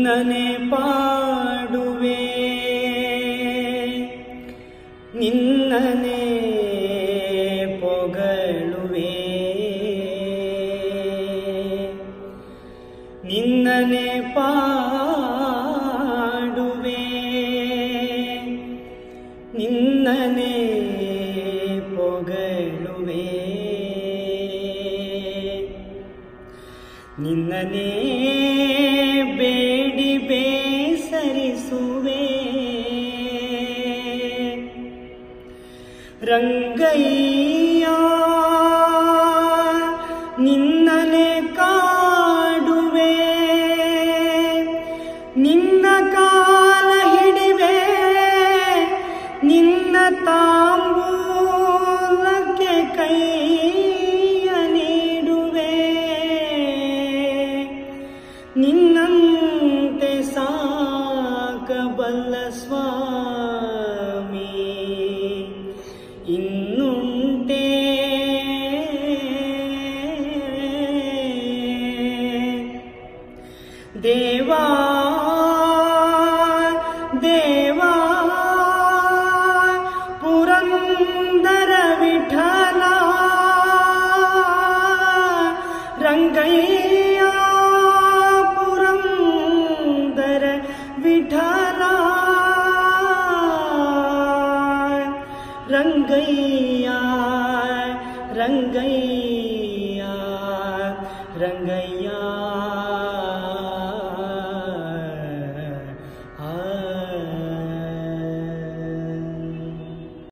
ನಿನ್ನನೆ ಪಾಡುವೆ ನಿನ್ನನೆ ಪೊಗಳುವೆ ನಿನ್ನನೆ ಪಾಡುವೆ ನಿನ್ನನೆ ಪೊಗಳುವೆ ನಿನ್ನನೆ ಬೇಡಿ ಬೇಸರಿಸುವೆ ರಂಗಯ್ಯ ನಿನ್ನನೆ ಕಾಡುವೆ ನಿನ್ನ ಕಾಲ ಹಿಡಿವೆ ನಿನ್ನ ತಾಂಬೂಲಕ್ಕೆ ಕೈಯ ನೀಡುವೆ ನಿನ್ನಂತೆ ಸಾಕಬಲ್ಲ ಸ್ವಾಮಿ ಇನ್ನುಂಟೆ ದೇವಾ ದೇವಾ ಪುರಂದರ ವಿಠಲ ರಂಗಯ್ಯ ಪುರಂದರ ವಿಠಲ ರಂಗಯ್ಯ